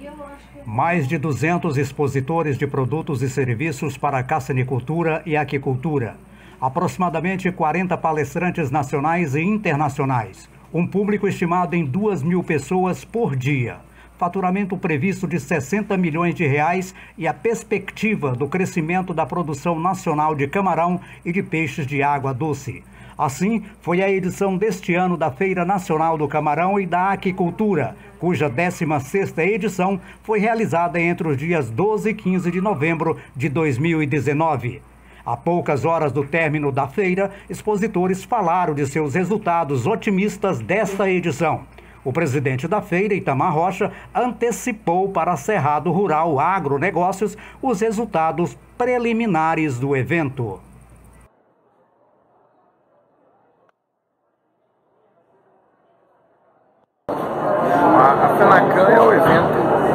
Mais de 200 expositores de produtos e serviços para a cassinicultura e aquicultura. Aproximadamente 40 palestrantes nacionais e internacionais. Um público estimado em 2.000 pessoas por dia. Faturamento previsto de 60 milhões de reais e a perspectiva do crescimento da produção nacional de camarão e de peixes de água doce. Assim, foi a edição deste ano da Feira Nacional do Camarão e da Aquicultura, cuja 16ª edição foi realizada entre os dias 12 e 15 de novembro de 2019. A poucas horas do término da feira, expositores falaram de seus resultados otimistas desta edição. O presidente da feira, Itamar Rocha, antecipou para a Cerrado Rural Agronegócios os resultados preliminares do evento. A FENACAN é o evento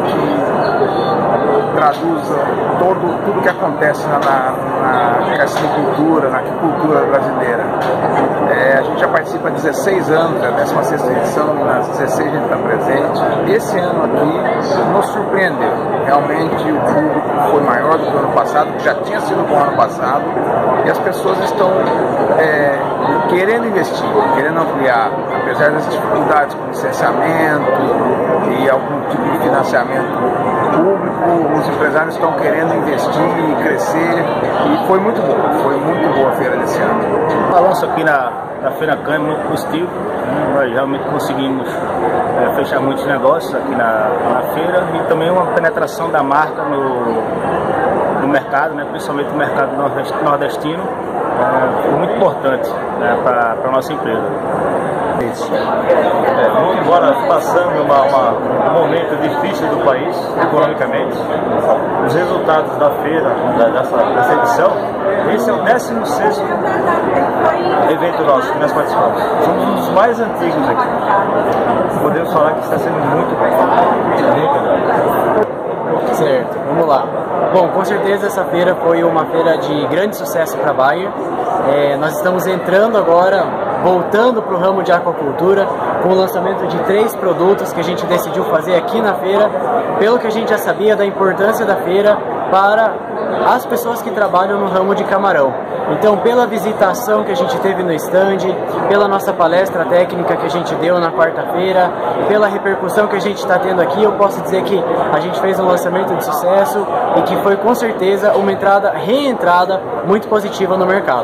que traduz tudo que acontece na cassinicultura, na aquicultura brasileira. A gente já participa há 16 anos, é a 16ª edição, nas 16 a gente está presente. Esse ano aqui nos surpreendeu. Realmente o público foi maior do que o ano passado, que já tinha sido bom ano passado, e as pessoas estão querendo investir, querendo ampliar, apesar das dificuldades com licenciamento e algum tipo de financiamento público, os empresários estão querendo investir e crescer, e foi muito boa a feira desse ano. O balanço aqui na FENACAN é muito positivo, nós realmente conseguimos fechar muitos negócios aqui na feira e também uma penetração da marca no mercado, principalmente no mercado nordestino, muito importante para a nossa empresa. Muito embora passando um momento difícil do país, economicamente, os resultados da feira, dessa edição, esse é o 16º evento nosso que nós participamos. Somos um dos mais antigos aqui. Podemos falar que está sendo muito bom. Certo, vamos lá. Bom, com certeza essa feira foi uma feira de grande sucesso para a Bayer. Nós estamos entrando agora, voltando para o ramo de aquacultura, com o lançamento de 3 produtos que a gente decidiu fazer aqui na feira, pelo que a gente já sabia da importância da feira para as pessoas que trabalham no ramo de camarão. Então, pela visitação que a gente teve no stand, pela nossa palestra técnica que a gente deu na quarta-feira, pela repercussão que a gente está tendo aqui, eu posso dizer que a gente fez um lançamento de sucesso e que foi com certeza uma reentrada muito positiva no mercado.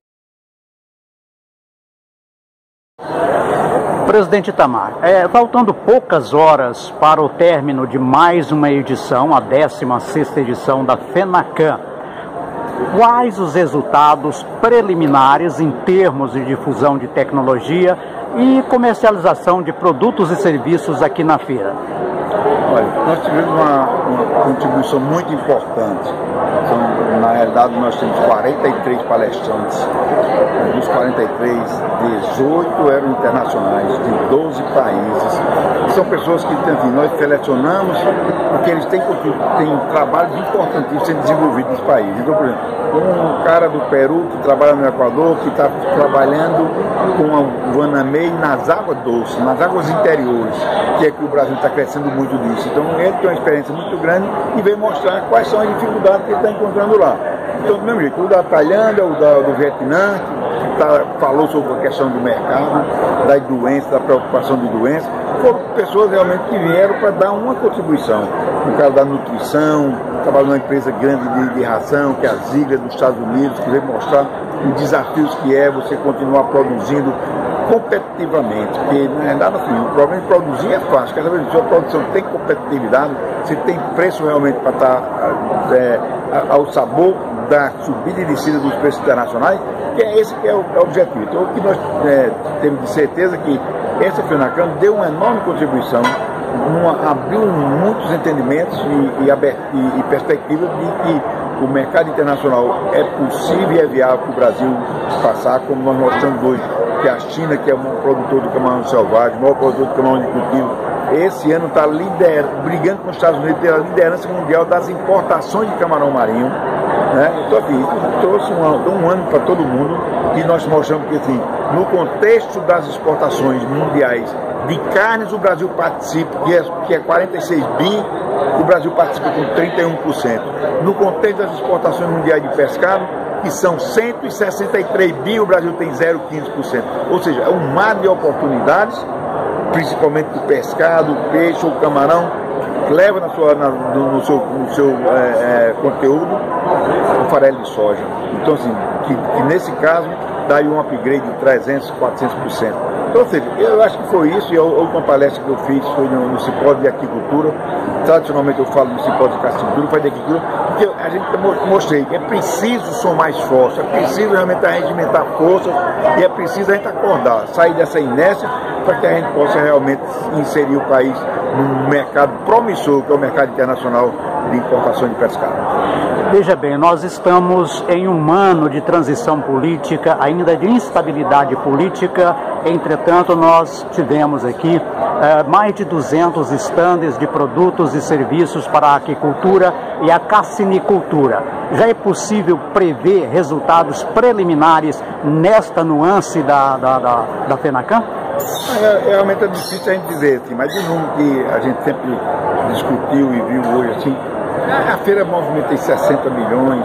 Presidente Itamar, faltando poucas horas para o término de mais uma edição, a 16ª edição da FENACAN, quais os resultados preliminares em termos de difusão de tecnologia e comercialização de produtos e serviços aqui na feira? Olha, nós tivemos uma contribuição muito importante. Então, na realidade, nós temos 43 palestrantes. Dos 43, 18 eram internacionais, de 12 países. São pessoas que, enfim, nós selecionamos porque eles têm trabalhos importantíssimos sendo desenvolvidos nos países. Então, por exemplo, um cara do Peru que trabalha no Equador, que está trabalhando com o Anamei nas águas doces, nas águas interiores, que é que o Brasil está crescendo muito disso. Então, ele tem uma experiência muito grande e vem mostrar quais são as dificuldades que ele está encontrando lá. Então, do mesmo jeito, o da Tailândia, o do Vietnã, que falou sobre a questão do mercado, das doenças, da preocupação de doenças, foram pessoas realmente que vieram para dar uma contribuição. No caso da nutrição, trabalhou numa empresa grande de ração, que é a Ziegler dos Estados Unidos, que veio mostrar os desafios que é você continuar produzindo competitivamente, porque não é nada assim, o problema de produzir é fácil, cada vez que a sua produção tem competitividade, você tem preço realmente para estar ao sabor da subida e descida dos preços internacionais, que é esse que é o objetivo. Então, o que nós temos de certeza que essa FENACAN deu uma enorme contribuição, abriu muitos entendimentos e perspectivas de que o mercado internacional é possível e é viável para o Brasil passar, como nós mostramos hoje, que a China, que é o maior produtor do camarão selvagem, o maior produtor do camarão de cultivo, esse ano está brigando com os Estados Unidos pela liderança mundial das importações de camarão marinho. Então, aqui, trouxe um ano para todo mundo e nós mostramos que, assim, no contexto das exportações mundiais De carnes, o Brasil participa, que é 46 bi, o Brasil participa com 31%. No contexto das exportações mundiais de pescado, que são 163 bi, o Brasil tem 0,15%. Ou seja, é um mar de oportunidades, principalmente do pescado, peixe ou camarão, leva no seu conteúdo o farelo de soja. Então, assim, que nesse caso daí um upgrade de 300%, 400%. Então, ou seja, eu acho que foi isso, e a última palestra que eu fiz foi no Simpósio de Aquicultura. Tradicionalmente eu falo no Simpósio de Casticultura, foi de Aquicultura, porque a gente mostrei que é preciso somar esforço, é preciso realmente regimentar forças, e é preciso a gente acordar, sair dessa inércia, para que a gente possa realmente inserir o país num mercado promissor, que é o mercado internacional de importação de pescado. Veja bem, nós estamos em um ano de transição política, ainda de instabilidade política. Entretanto, nós tivemos aqui mais de 200 estandes de produtos e serviços para a aquicultura e a cassinicultura. Já é possível prever resultados preliminares nesta nuance da FENACAN? Realmente é difícil a gente dizer, assim, mas o número que a gente sempre discutiu e viu hoje, assim, a feira movimenta 60 milhões,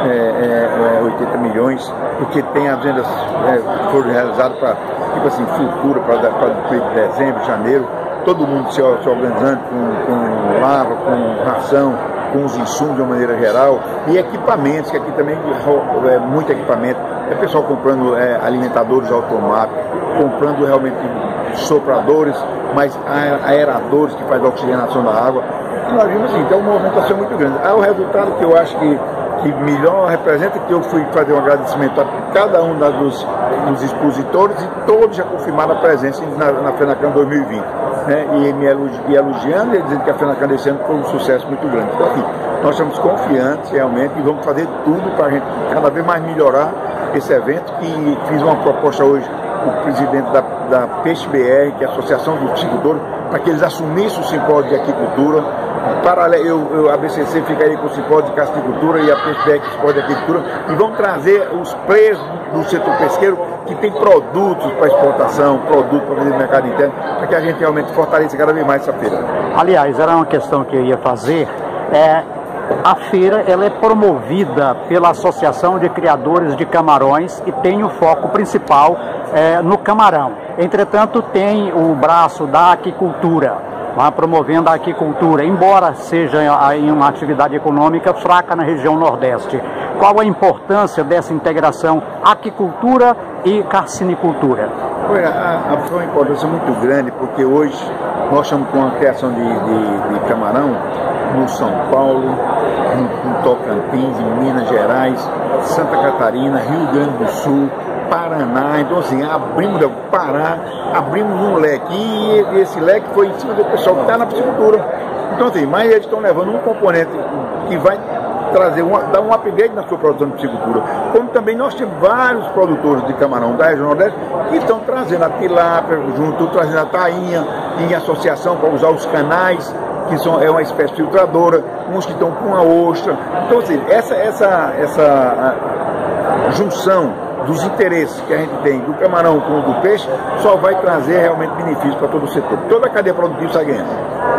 80 milhões, porque tem as vendas que foram realizadas para, tipo assim, futuro, para dezembro, janeiro, todo mundo se organizando com lava, com ração, com os insumos de uma maneira geral, e equipamentos, que aqui também é muito equipamento, é pessoal comprando alimentadores automáticos, comprando realmente sopradores, mas aeradores que fazem a oxigenação da água. E nós vimos assim, então uma movimentação muito grande. O resultado que eu acho que melhor representa, que eu fui fazer um agradecimento a cada um dos expositores, e todos já confirmaram a presença na FENACAN 2020. Né? E me elogiando e dizendo que a FENACAN desse ano foi um sucesso muito grande. Então, assim, nós estamos confiantes realmente e vamos fazer tudo para a gente cada vez mais melhorar esse evento. E fiz uma proposta hoje para o presidente da Peixe BR, que é a Associação dos Piscicultores, para que eles assumissem o simpósio de aquicultura. A BCC ficaria com o simpósio de casticultura e a Peixe BR com o simpósio de aquicultura, e vão trazer os players do setor pesqueiro que tem produtos para exportação, produtos para vender no mercado interno, para que a gente realmente fortaleça cada vez mais essa feira. Aliás, era uma questão que eu ia fazer. A feira ela é promovida pela Associação de Criadores de Camarões e tem o foco principal no camarão. Entretanto, tem o braço da aquicultura, promovendo a aquicultura, embora seja em uma atividade econômica fraca na região Nordeste. Qual a importância dessa integração aquicultura e cassinicultura? Foi uma importância muito grande, porque hoje nós estamos com a criação de camarão no São Paulo, no Tocantins, em Minas Gerais, Santa Catarina, Rio Grande do Sul, Paraná. Então, assim, abrimos o Pará, abrimos um leque, e esse leque foi em cima do pessoal que está na piscicultura. Então, assim, mas eles estão levando um componente que vai dar um upgrade na sua produção de piscicultura. Como também nós temos vários produtores de camarão da região Nordeste que estão trazendo a tilápia junto, trazendo a tainha em associação para usar os canais, que é uma espécie filtradora, uns que estão com a ostra. Então, assim, essa junção dos interesses que a gente tem do camarão com o do peixe só vai trazer realmente benefícios para todo o setor. Toda a cadeia produtiva está ganhando.